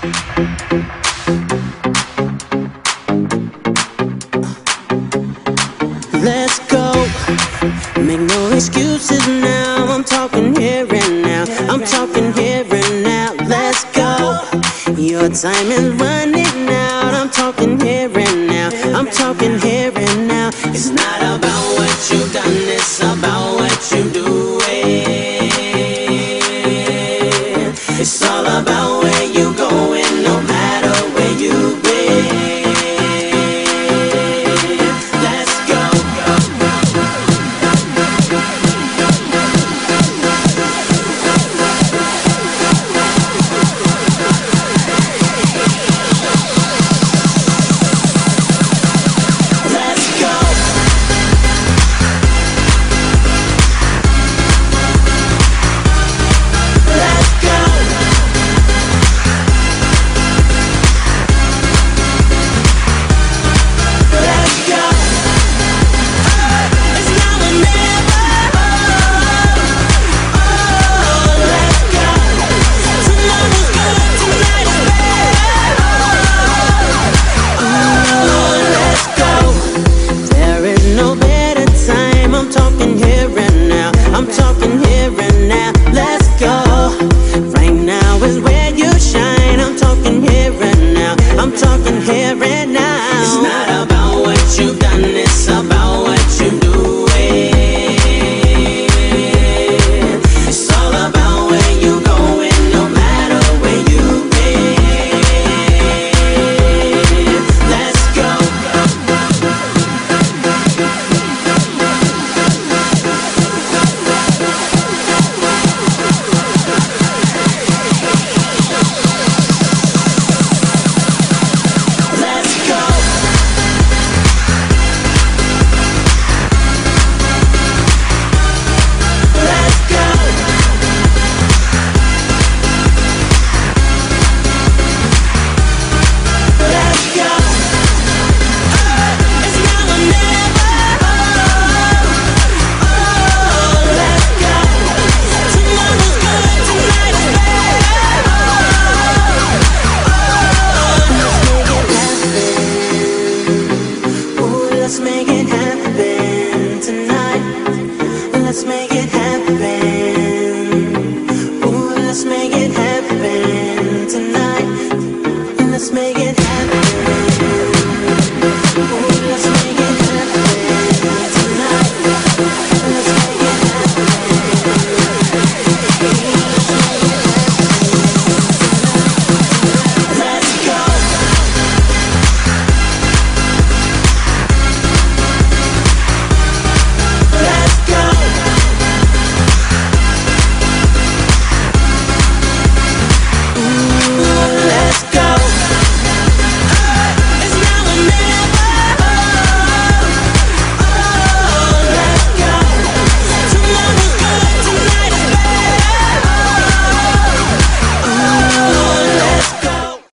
Let's go, make no excuses now. I'm talking here and now, I'm talking here and now. Let's go, your time is running out. I'm talking here and now, I'm talking here and now. It's not about what you've done, it's about